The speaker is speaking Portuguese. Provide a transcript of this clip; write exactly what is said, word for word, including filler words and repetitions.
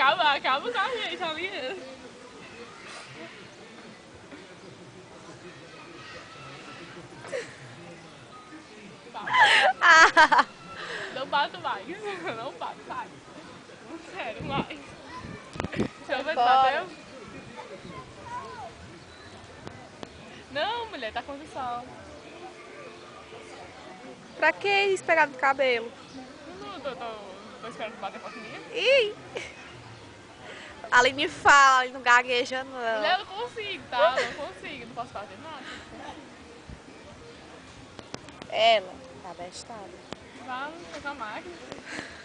acaba, acaba com a gente ali. Não bato mais. Não bato mais. Não quero mais. Deixa eu ver se bateu. Não, mulher, tá com sol. Pra que isso pegar no cabelo? Não, tô, tô, tô esperando bater com a minha. Ih! Ali me fala, ali não gagueja não. Mulher, eu não consigo, tá? Não consigo, não posso fazer nada. Ela tá bestada. Vamos, tô com a máquina.